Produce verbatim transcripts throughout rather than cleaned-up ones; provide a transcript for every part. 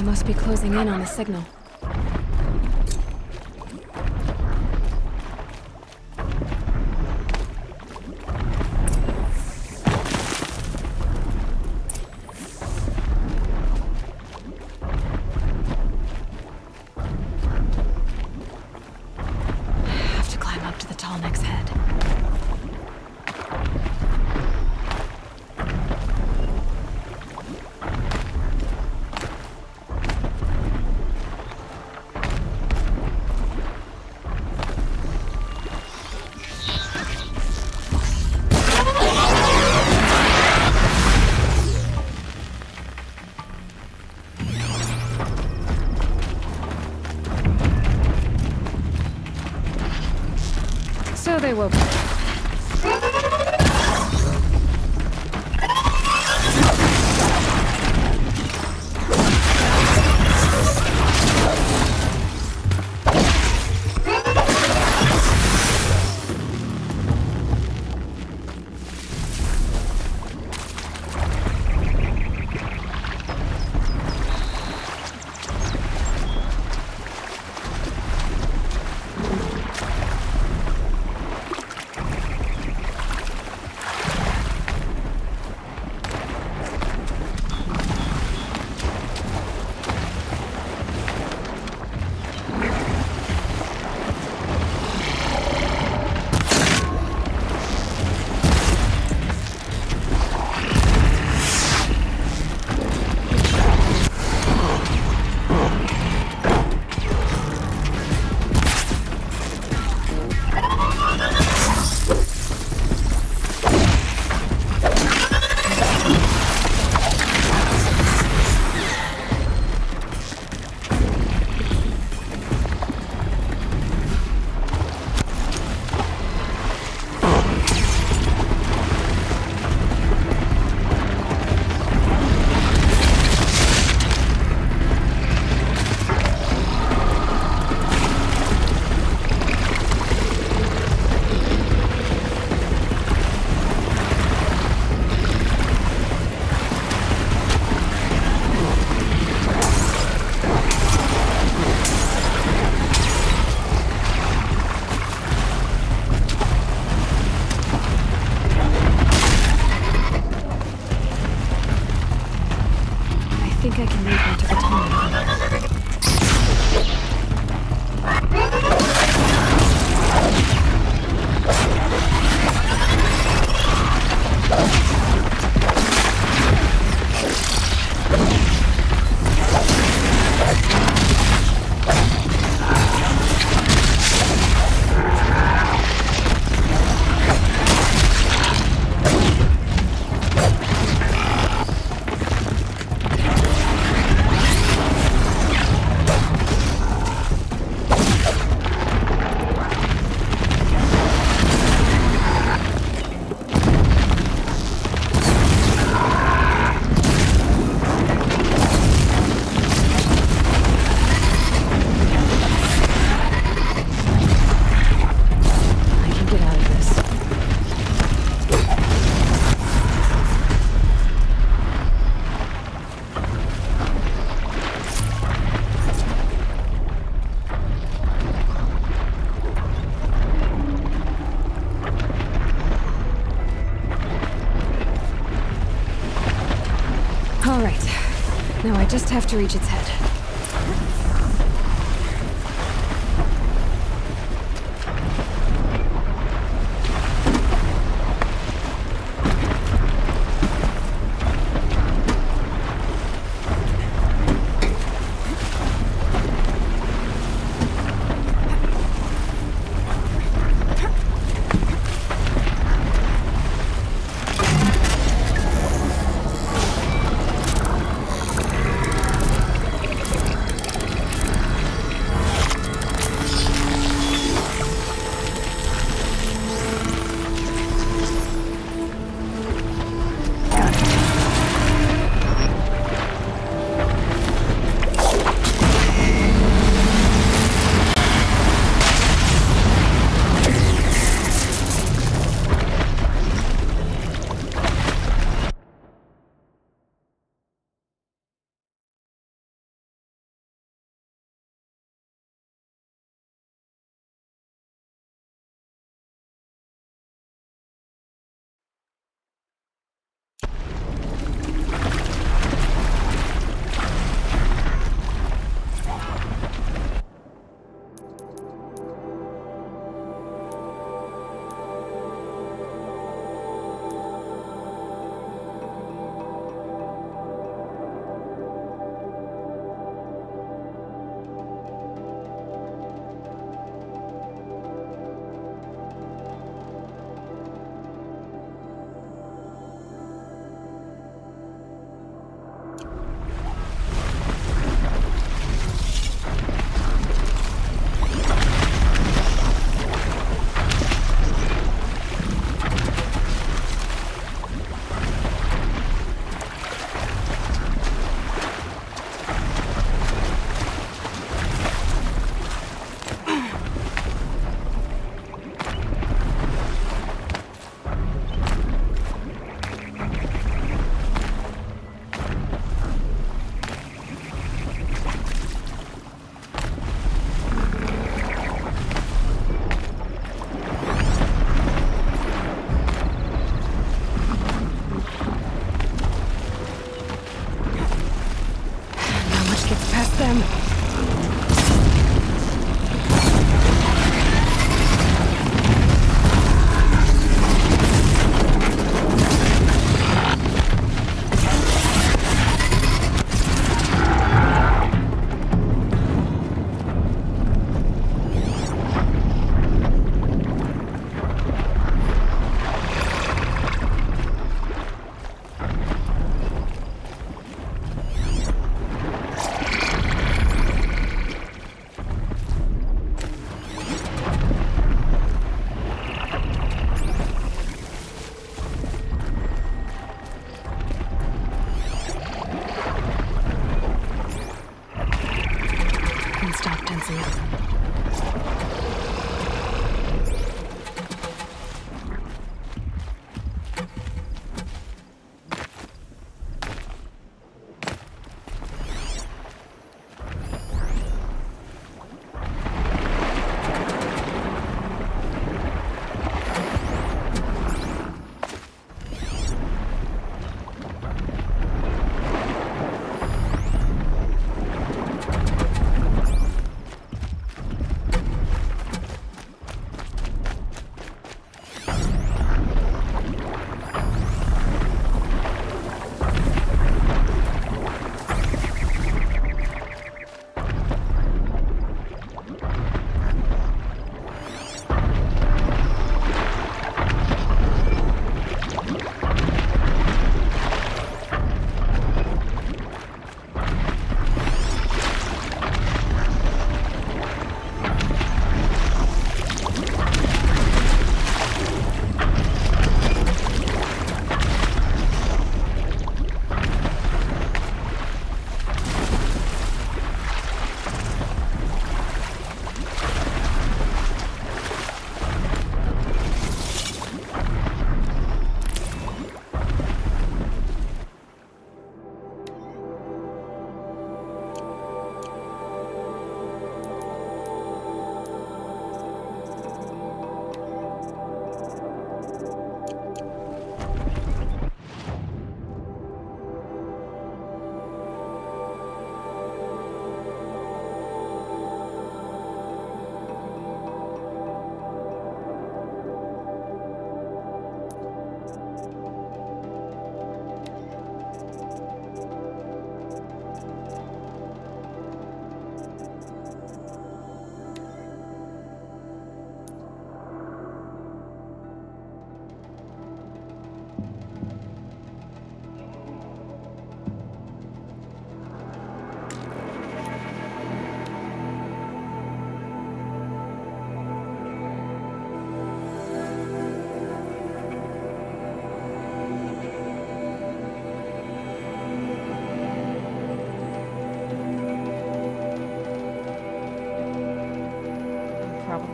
must be closing in on the signal. Have to climb up to the tall neck's head. So they woke up. I think I can lead her to the tunnel. All right. Now I just have to reach its head.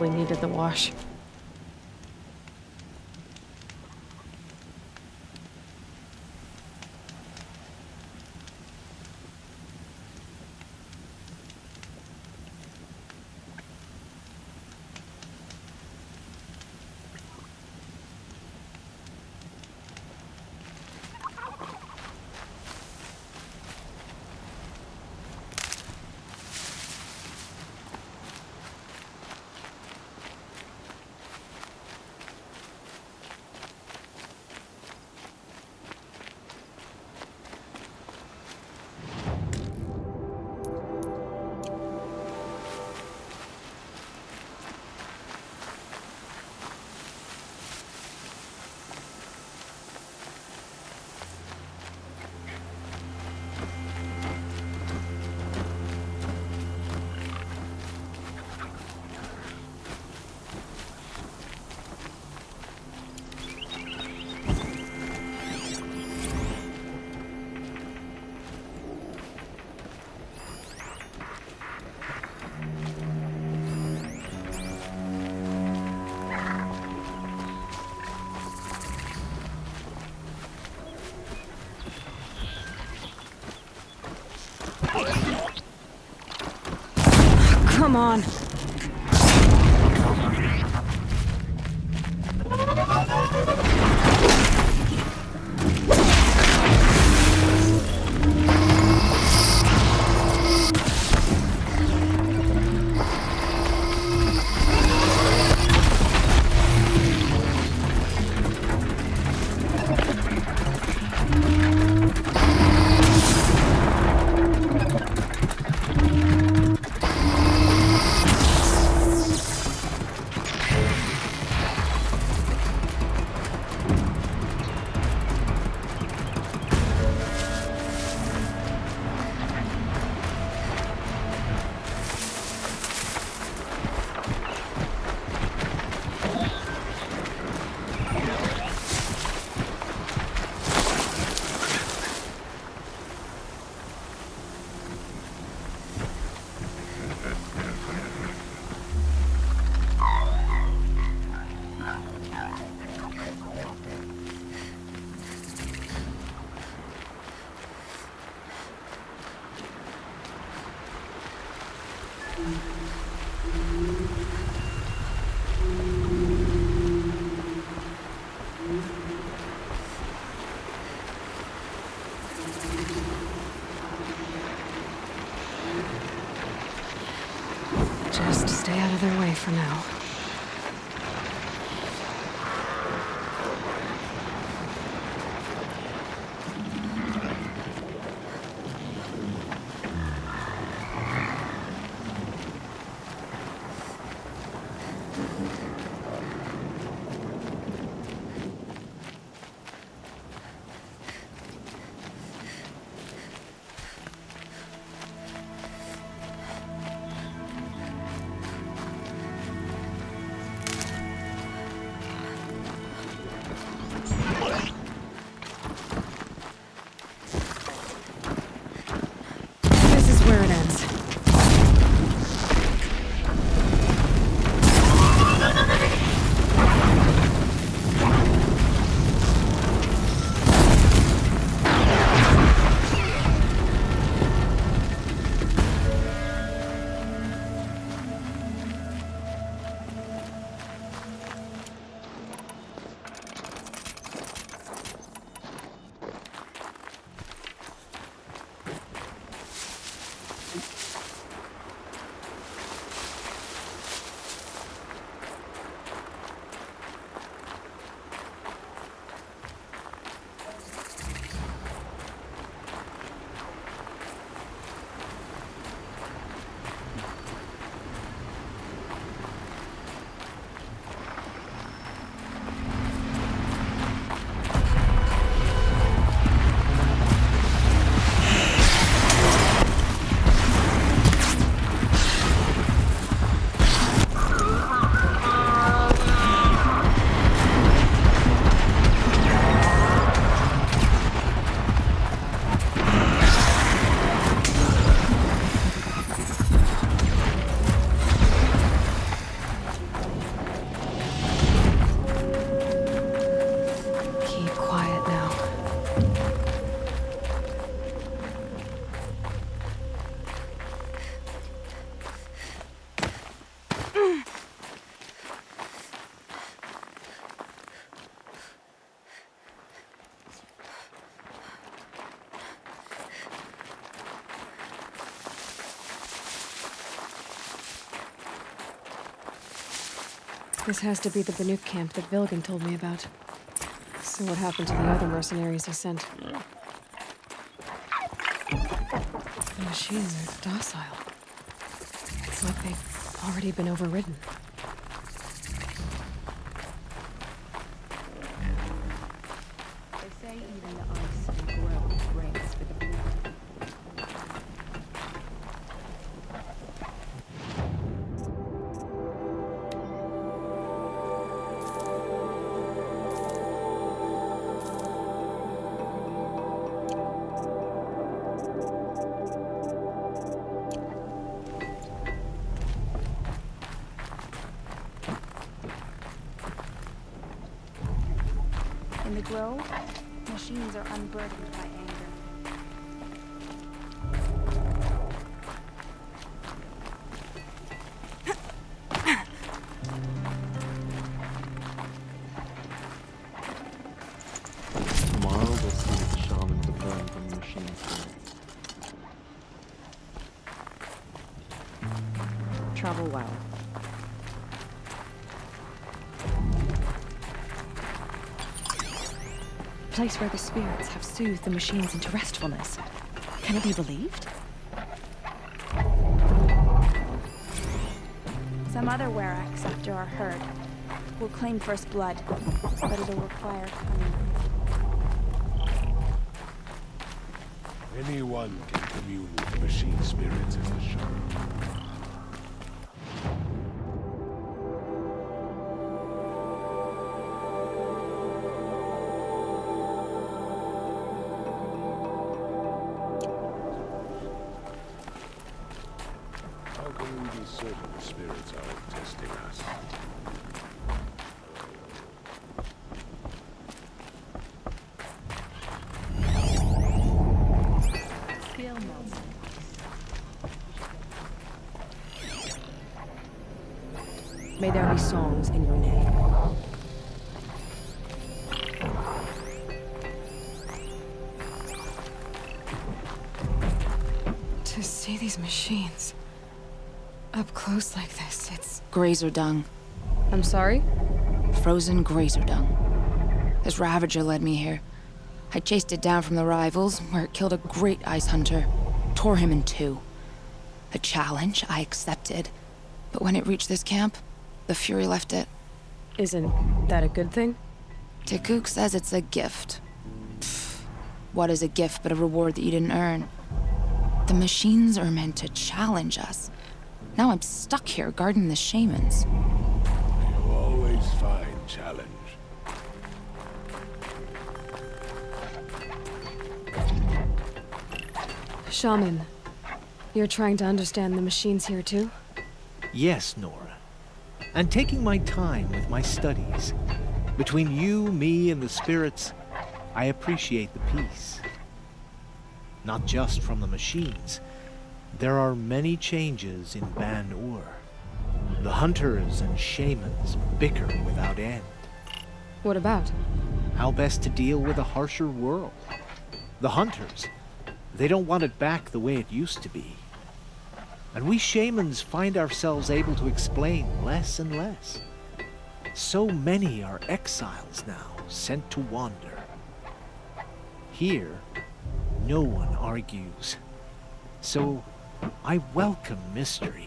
probably needed the wash. Come on. Just stay out of their way for now. This has to be the Banuk camp that Vilgan told me about. So what happened to the other mercenaries he sent? The machines are docile. It's like they've already been overridden. They say even the ice and growth breaks for the blue. In the grove, machines are unburdened by anger. Tomorrow we'll see what the shamans have learned from the machines. Travel well. Place where the spirits have soothed the machines into restfulness. Can it be believed? Some other Weraks, after our herd, will claim first blood, but it'll require cunning. Anyone can commune with machine spirits as a shaman. How can we be certain the spirits are testing us? Skill monster. May there be songs in your name. To see these machines up close like this, it's... Grazer dung. I'm sorry? Frozen grazer dung. This Ravager led me here. I chased it down from the rivals, where it killed a great ice hunter. Tore him in two. A challenge I accepted. But when it reached this camp, the Fury left it. Isn't that a good thing? Tikuk says it's a gift. Pfft, what is a gift but a reward that you didn't earn? The machines are meant to challenge us. Now I'm stuck here guarding the shamans. You always find challenge. Shaman, you're trying to understand the machines here too? Yes, Nora. And taking my time with my studies. Between you, me, and the spirits, I appreciate the peace. Not just from the machines. There are many changes in Ban-Ur. The hunters and shamans bicker without end. What about? How best to deal with a harsher world. The hunters, they don't want it back the way it used to be. And we shamans find ourselves able to explain less and less. So many are exiles now, sent to wander. Here, no one argues. So, I welcome mystery.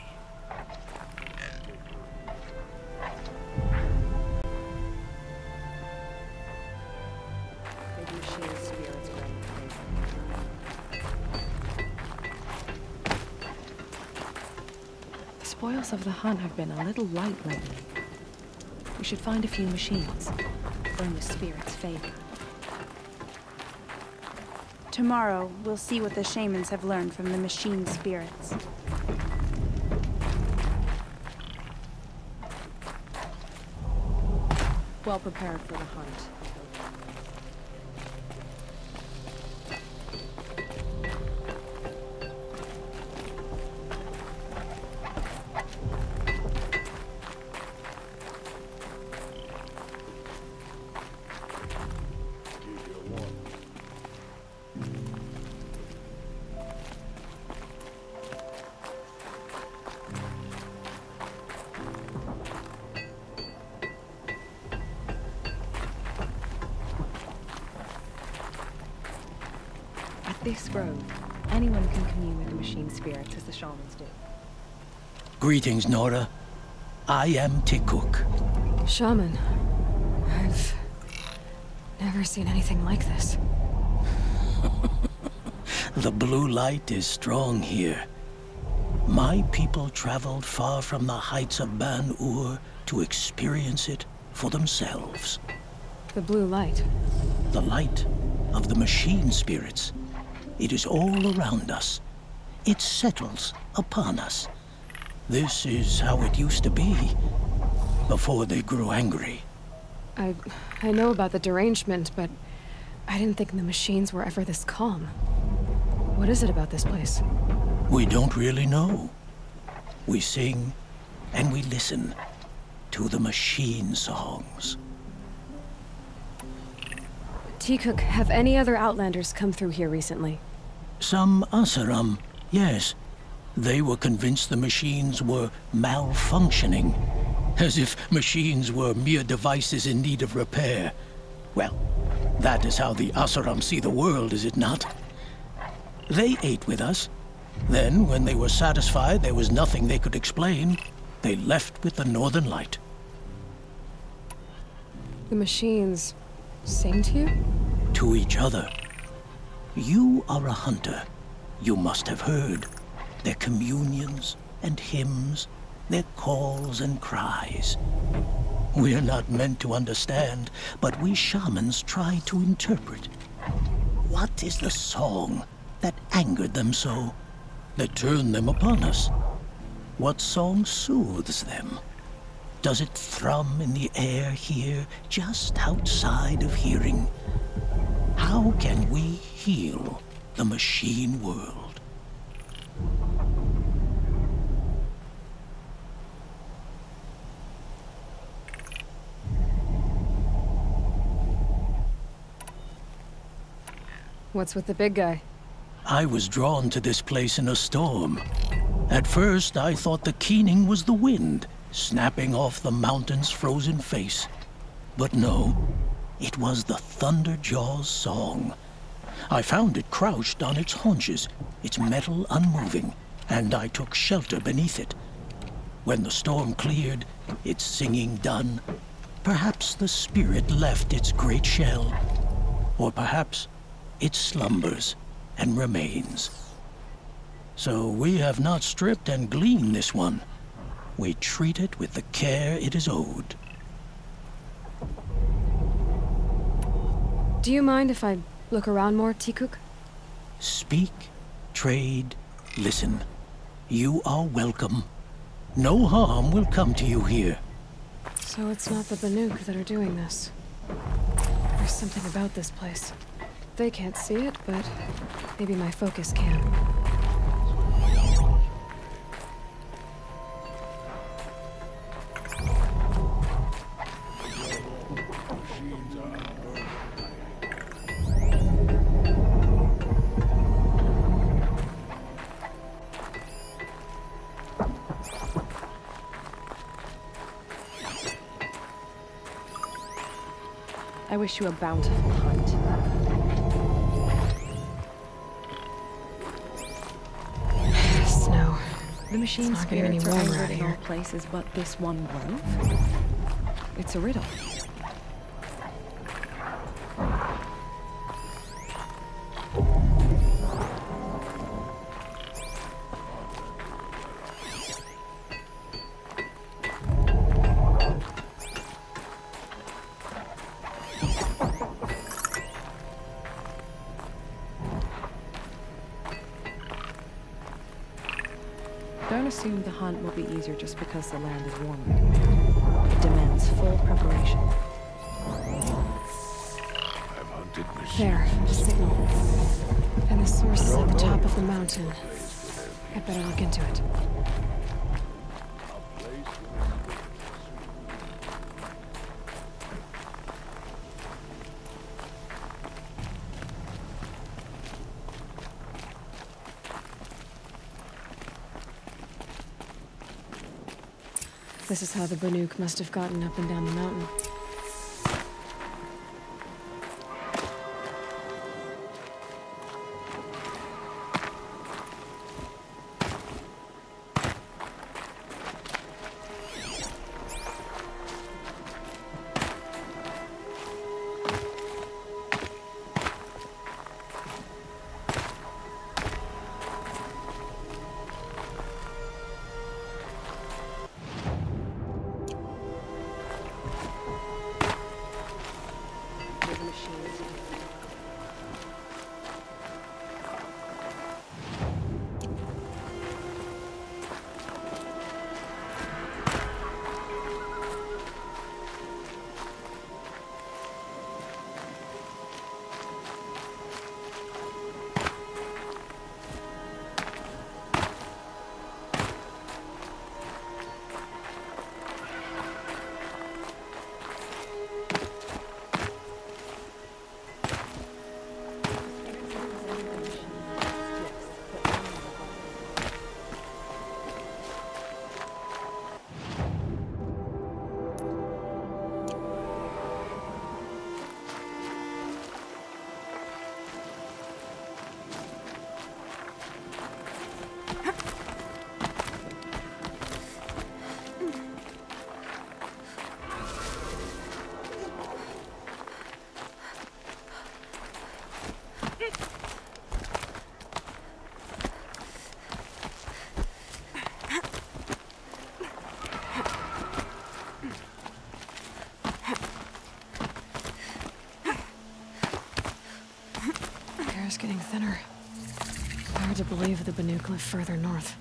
The spoils of the hunt have been a little light lately. We should find a few machines. Earn the spirit's favor. Tomorrow, we'll see what the shamans have learned from the machine spirits. Well prepared for the hunt. this grove, anyone can commune with the machine spirits as the shamans do. Greetings, Nora. I am Tikuk. Shaman. I've never seen anything like this. The blue light is strong here. My people traveled far from the heights of Ban-Ur to experience it for themselves. The blue light. The light of the machine spirits. It is all around us. It settles upon us. This is how it used to be, before they grew angry. I... I know about the derangement, but I didn't think the machines were ever this calm. What is it about this place? We don't really know. We sing and we listen to the machine songs. Tikuk, have any other Outlanders come through here recently? Some Asaram, yes. They were convinced the machines were malfunctioning, as if machines were mere devices in need of repair. Well, that is how the Asaram see the world, is it not? They ate with us. Then, when they were satisfied there was nothing they could explain, they left with the Northern Light. The machines sing to you? To each other. You are a hunter. You must have heard their communions and hymns, their calls and cries. We're not meant to understand, but we shamans try to interpret. What is the song that angered them so, that turned them upon us? What song soothes them? Does it thrum in the air here, just outside of hearing? How can we heal the machine world? What's with the big guy? I was drawn to this place in a storm. At first, I thought the keening was the wind, snapping off the mountain's frozen face. But no, it was the Thunderjaw's song. I found it crouched on its haunches, its metal unmoving, and I took shelter beneath it. When the storm cleared, its singing done, perhaps the spirit left its great shell, or perhaps it slumbers and remains. So we have not stripped and gleaned this one. We treat it with the care it is owed. Do you mind if I look around more, Tikuk? Speak, trade, listen. You are welcome. No harm will come to you here. So it's not the Banuk that are doing this. There's something about this place. They can't see it, but maybe my focus can. I wish you a bountiful hunt. Snow. The machine It's not getting any spirits are warmer angered out in all here. places but this one grove? It's a riddle. Don't assume the hunt will be easier just because the land is warmer. It demands full preparation. I've hunted machines. There, the signal. And the source is at the top of the mountain. I'd better look into it. This is how the Banuk must have gotten up and down the mountain. air's getting thinner. Hard to believe the Banuk live further north.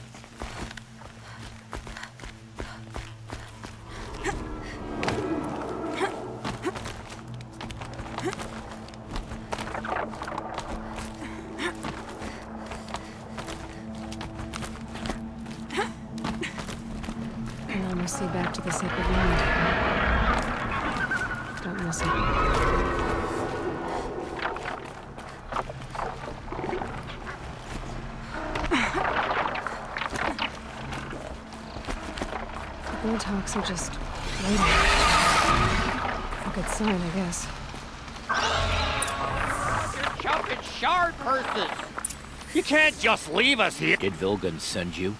I'll almost see back to the sacred land. Don't miss it. The Warthawks are just waiting. A good sign, I guess. You're jumping shard purses! You can't just leave us here! Did Vilgun send you?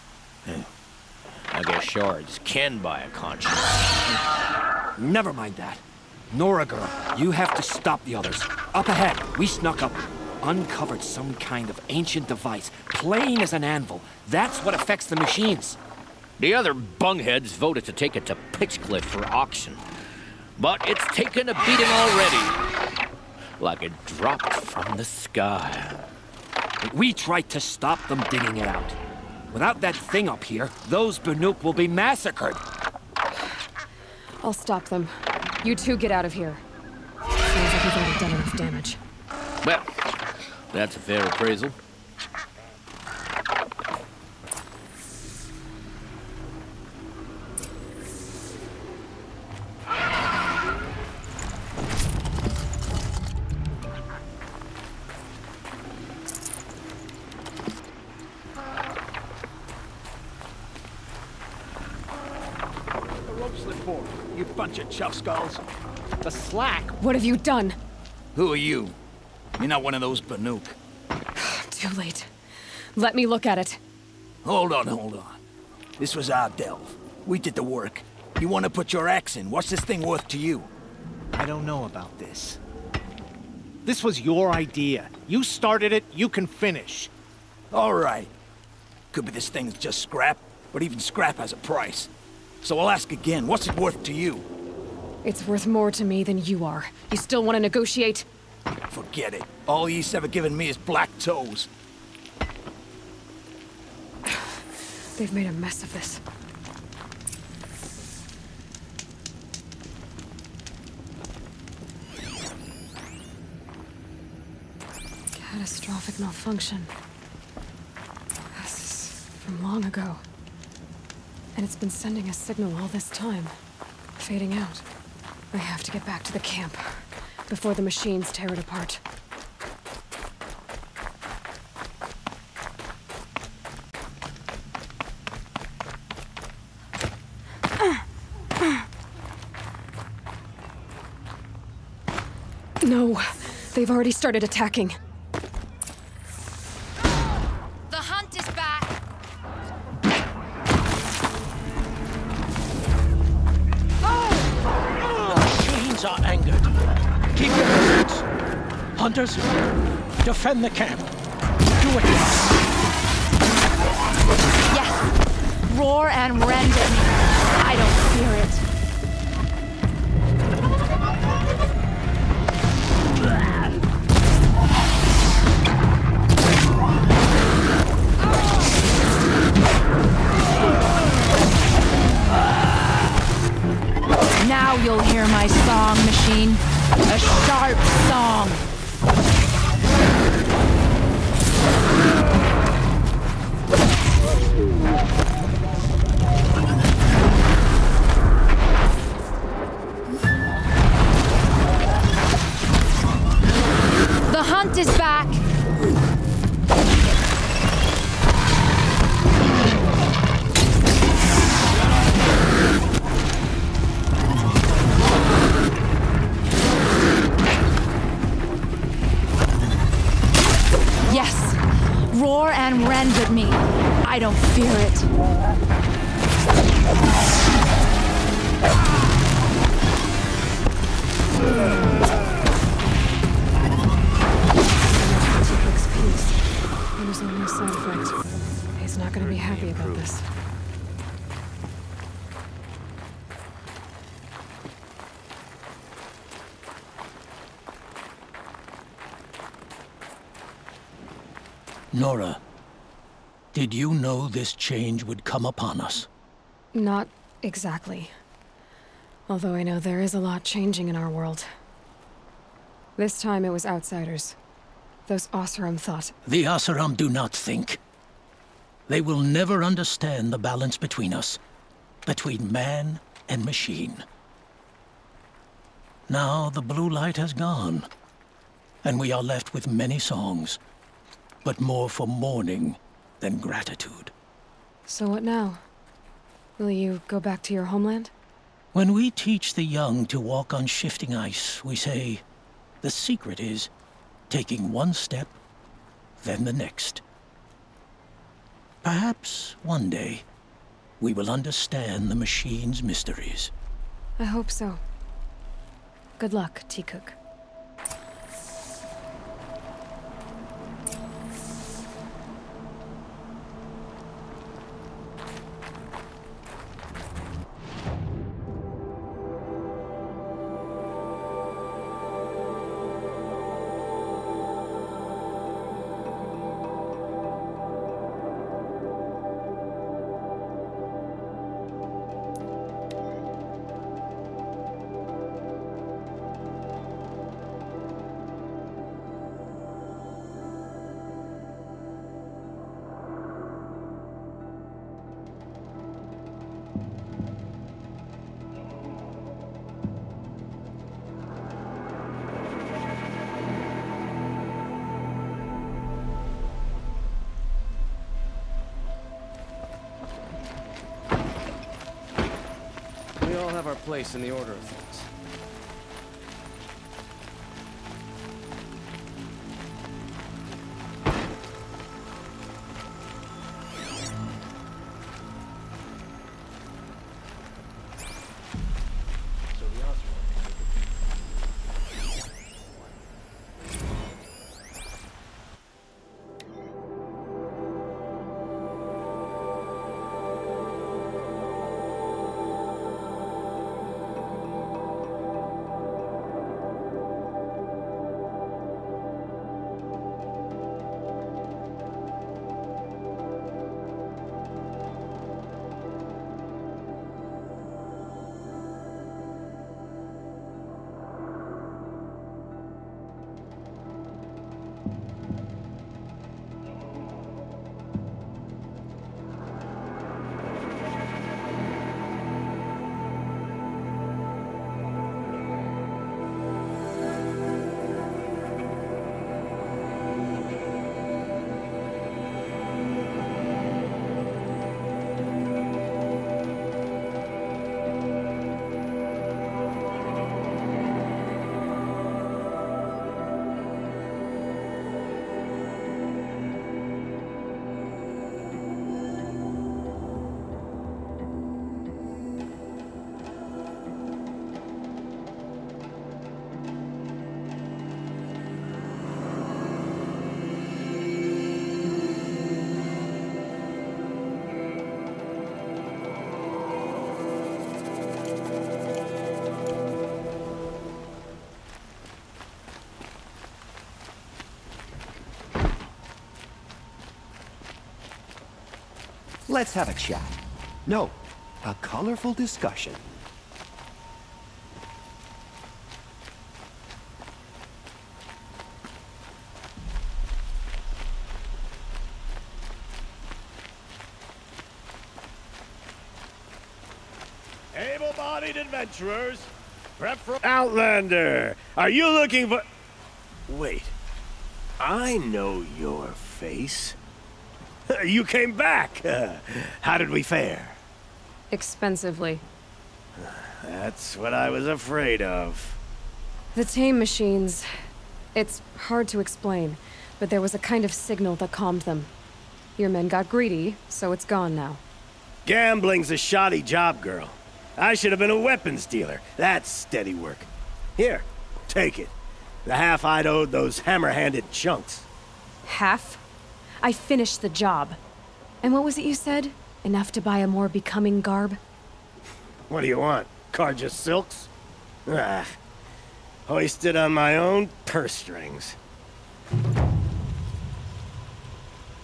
I guess shards can buy a conscience. Never mind that. Nora girl, you have to stop the others. Up ahead, we snuck up, uncovered some kind of ancient device, plain as an anvil. That's what affects the machines. The other bungheads voted to take it to Pitchcliff for auction. But it's taken a beating already. Like it dropped from the sky. We tried to stop them digging it out. Without that thing up here, those Banuk will be massacred. I'll stop them. You two get out of here. Sounds like we've already done enough damage. Well, that's a fair appraisal. You bunch of chuff skulls. The slack. What have you done? Who are you? You're not one of those Banuk. Too late. Let me look at it. Hold on, hold on. This was our delve. We did the work. You want to put your axe in? What's this thing worth to you? I don't know about this. This was your idea. You started it, you can finish. All right. Could be this thing's just scrap, but even scrap has a price. So I'll ask again, what's it worth to you? It's worth more to me than you are. You still want to negotiate? Forget it. All East's ever given me is black toes. They've made a mess of this. Catastrophic malfunction. This is from long ago. And it's been sending a signal all this time. Fading out. I have to get back to the camp before the machines tear it apart. No, they've already started attacking. The hunt is back! Are angered. Keep your distance. Hunters, defend the camp. Do it now. Yes! Roar and rend it. I don't fear it. Now you'll hear my song, machine. A sharp song. The hunt is back. Roar and rend at me. I don't fear it. There's only a side effect. He's not going to be happy about this. Nora, did you know this change would come upon us? Not exactly. Although I know there is a lot changing in our world. This time it was outsiders. Those Oseram thought. The Oseram do not think. They will never understand the balance between us, between man and machine. Now the blue light has gone, and we are left with many songs, but more for mourning than gratitude. So what now? Will you go back to your homeland? When we teach the young to walk on shifting ice, we say, the secret is taking one step, then the next. Perhaps one day, we will understand the machine's mysteries. I hope so. Good luck, T-Cook. We all have our place in the order of things. Let's have a chat. No, a colorful discussion. Able-bodied adventurers, prep for Outlander. Are you looking for... Wait, I know your face. You came back. How did we fare? Expensively. That's what I was afraid of. The tame machines... It's hard to explain, but there was a kind of signal that calmed them. Your men got greedy, so it's gone now. Gambling's a shoddy job, girl. I should have been a weapons dealer. That's steady work. Here, take it. The half I'd owed those hammer-handed chunks. Half? I finished the job. And what was it you said? Enough to buy a more becoming garb? What do you want? Carja silks? Ah, hoisted on my own purse strings.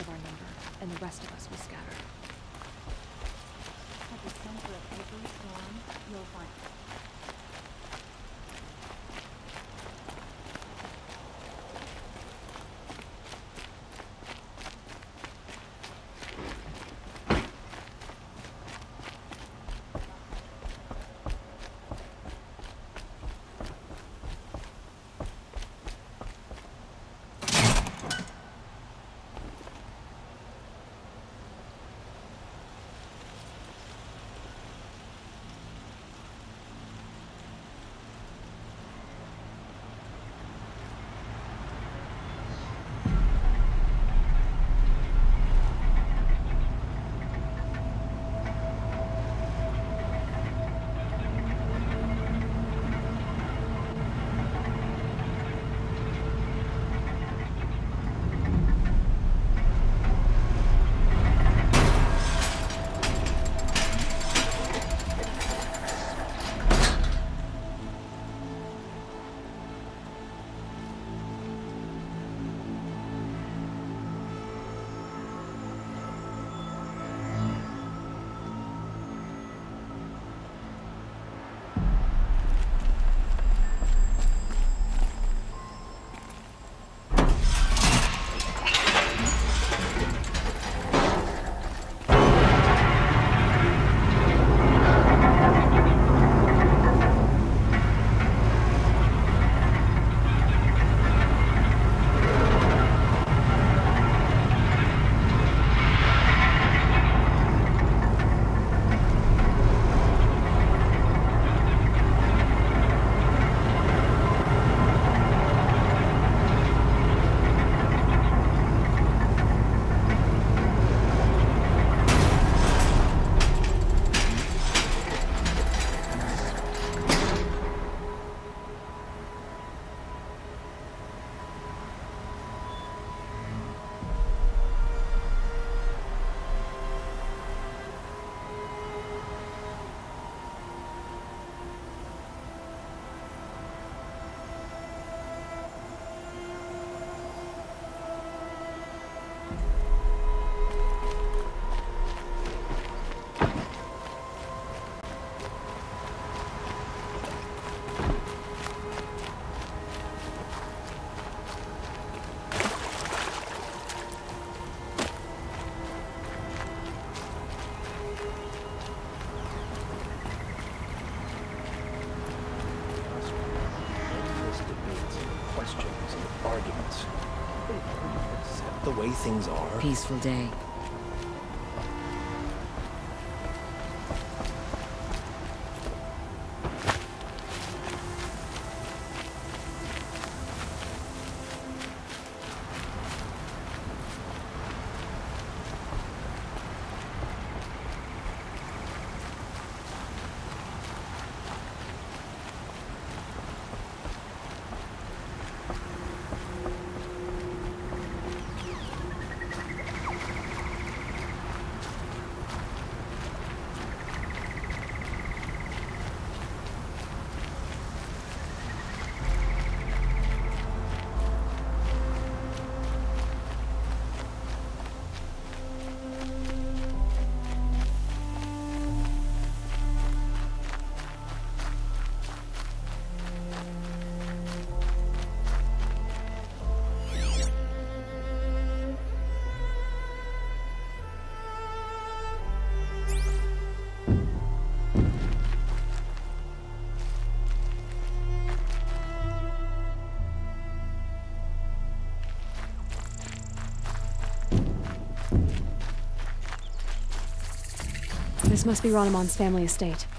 of our number, and the rest of us will scatter. At the center of every storm, you'll find it. The way things are. Peaceful day. This must be Ranamon's family estate.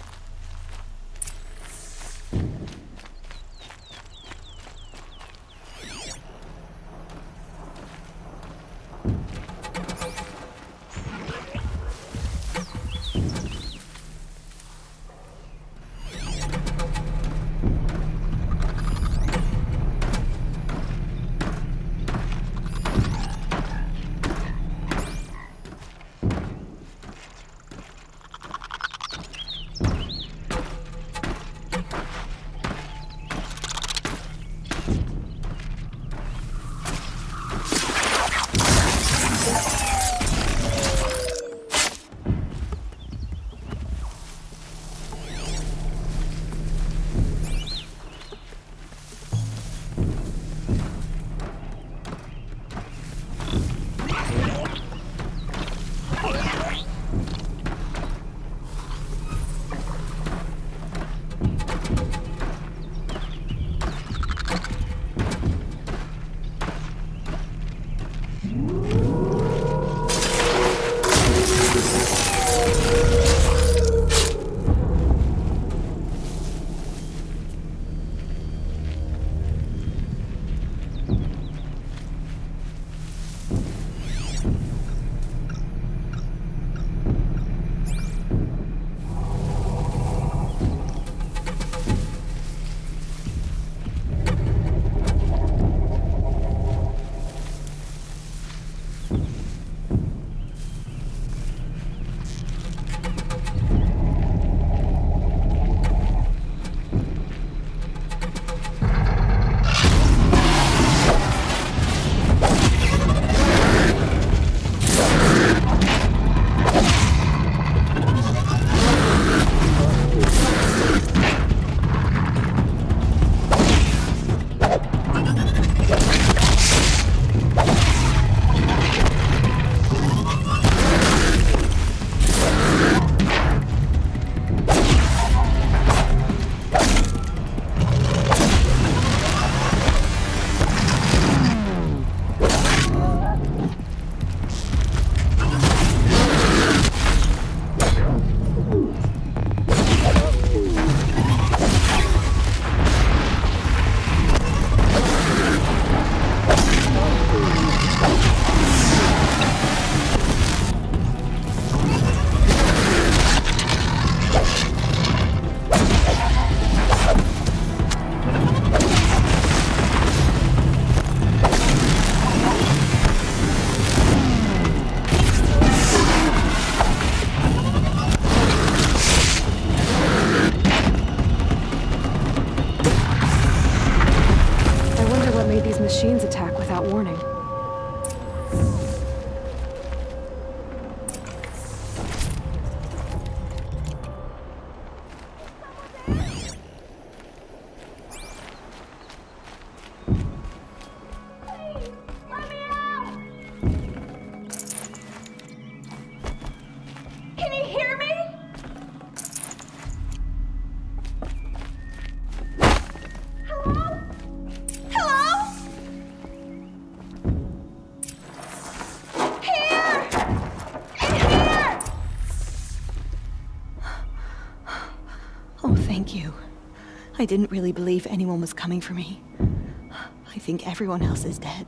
Thank you. I didn't really believe anyone was coming for me. I think everyone else is dead.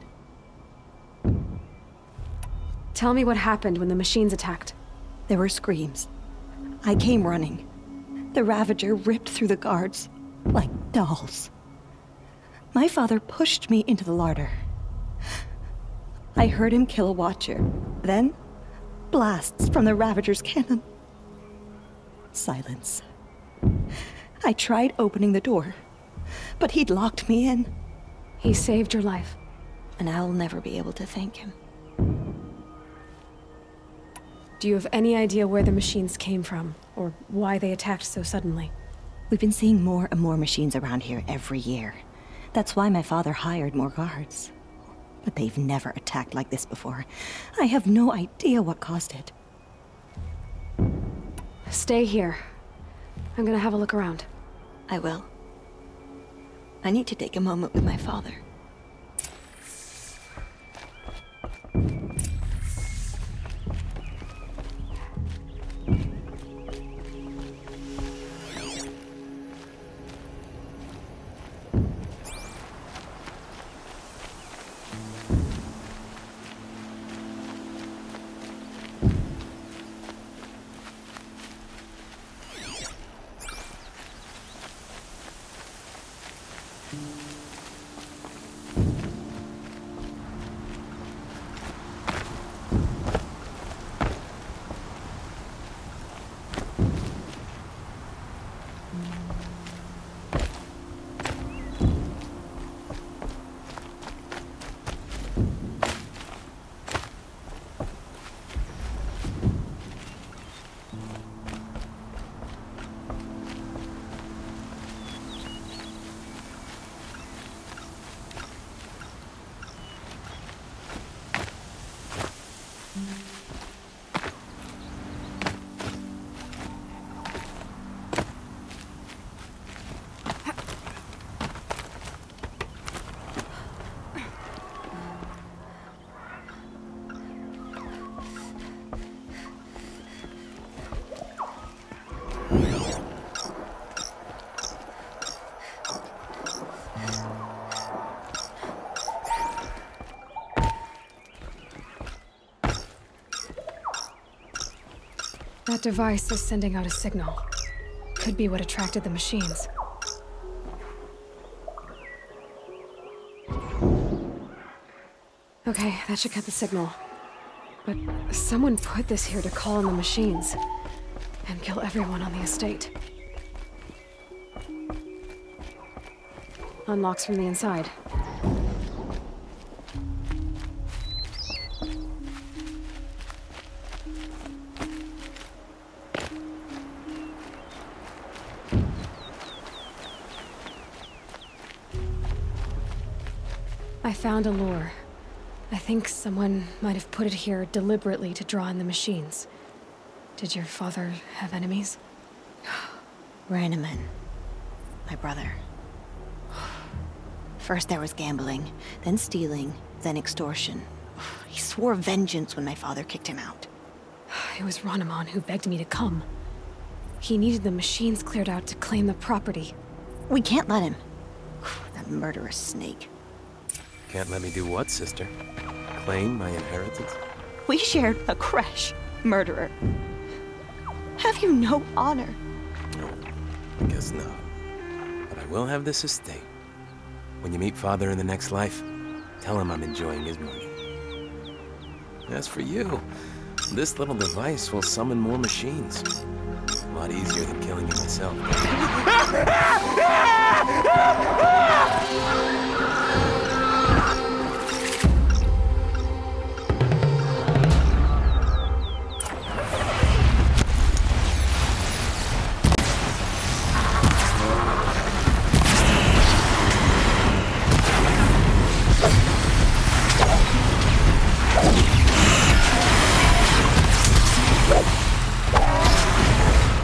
Tell me what happened when the machines attacked. There were screams. I came running. The Ravager ripped through the guards like dolls. My father pushed me into the larder. I heard him kill a watcher. Then, blasts from the Ravager's cannon. Silence. I tried opening the door, but he'd locked me in. He saved your life. And I'll never be able to thank him. Do you have any idea where the machines came from, or why they attacked so suddenly? We've been seeing more and more machines around here every year. That's why my father hired more guards. But they've never attacked like this before. I have no idea what caused it. Stay here. I'm gonna have a look around. I will. I need to take a moment with my father. That device is sending out a signal. Could be what attracted the machines. Okay, that should cut the signal. But someone put this here to call on the machines and kill everyone on the estate. Unlocks from the inside. I found a lure. I think someone might have put it here deliberately to draw in the machines. Did your father have enemies? Rainaman. My brother. First there was gambling, then stealing, then extortion. He swore vengeance when my father kicked him out. It was Rainaman who begged me to come. He needed the machines cleared out to claim the property. We can't let him. That murderous snake. Can't let me do what, sister? Claim my inheritance? We shared a creche, murderer. Have you no honor? No, I guess not. But I will have this estate. When you meet father in the next life, tell him I'm enjoying his money. As for you, this little device will summon more machines. A lot easier than killing you myself.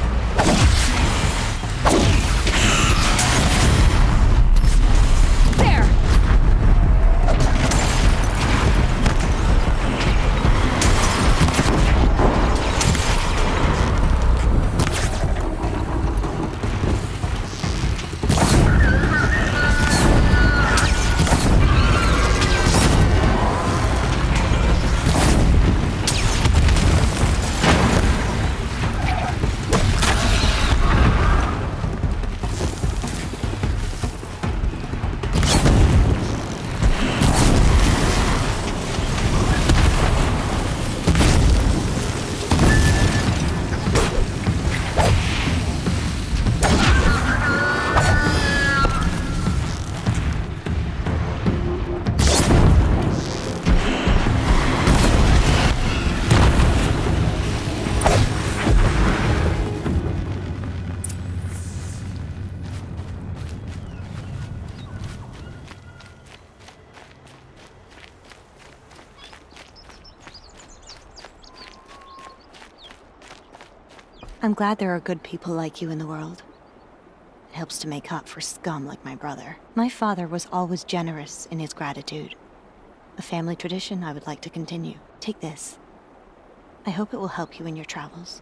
There! I'm glad there are good people like you in the world. It helps to make up for scum like my brother. My father was always generous in his gratitude. A family tradition I would like to continue. Take this. I hope it will help you in your travels.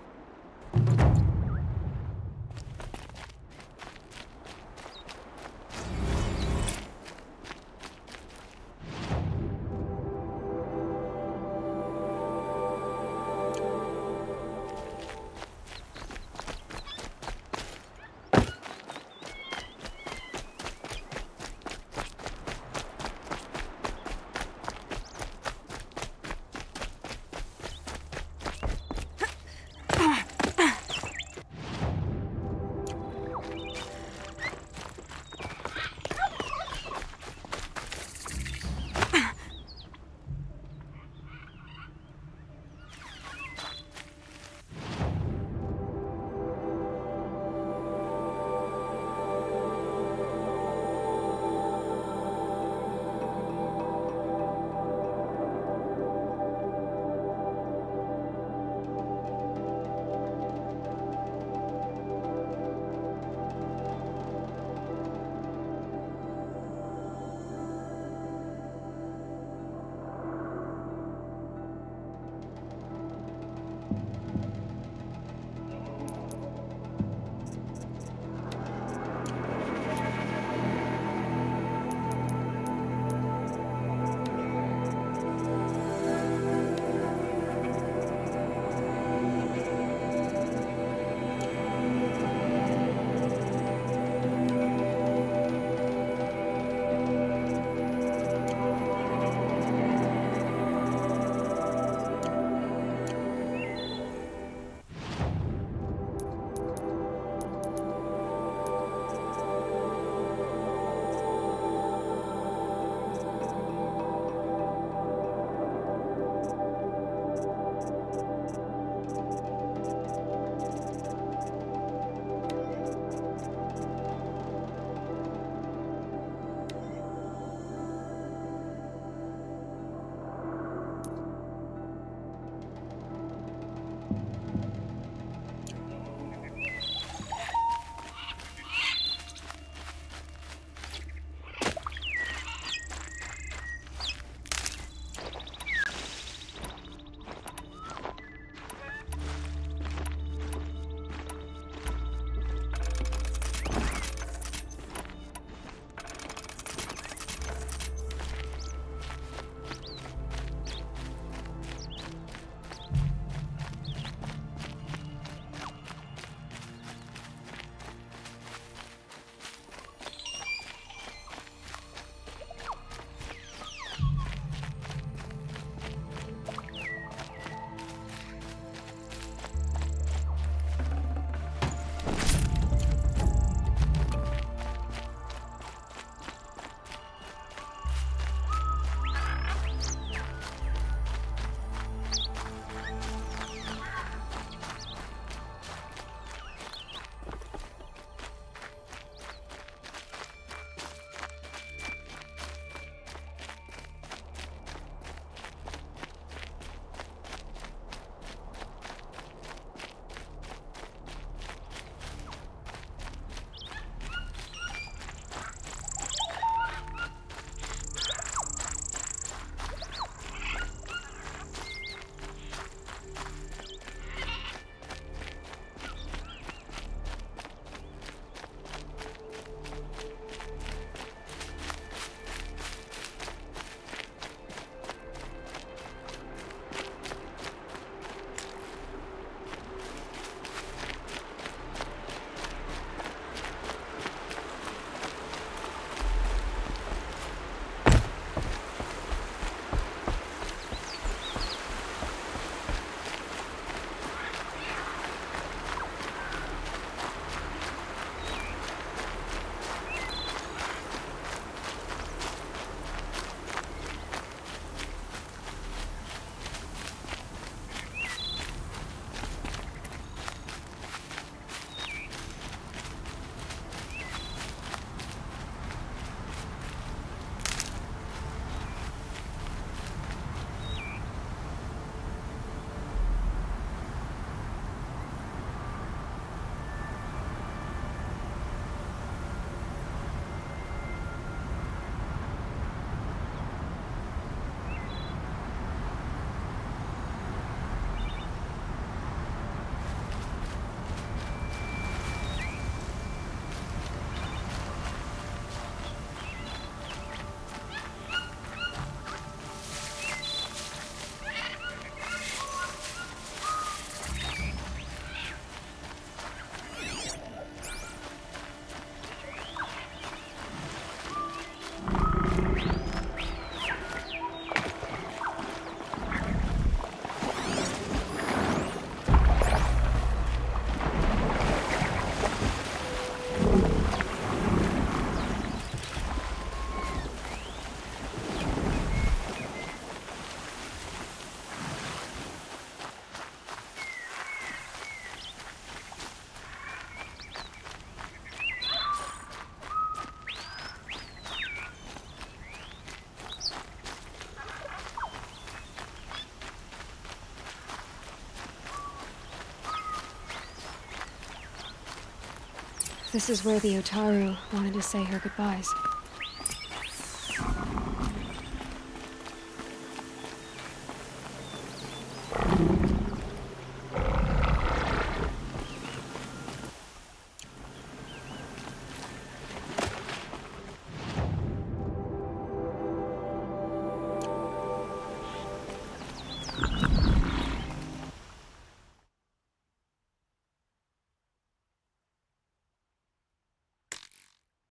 This is where the Otaru wanted to say her goodbyes.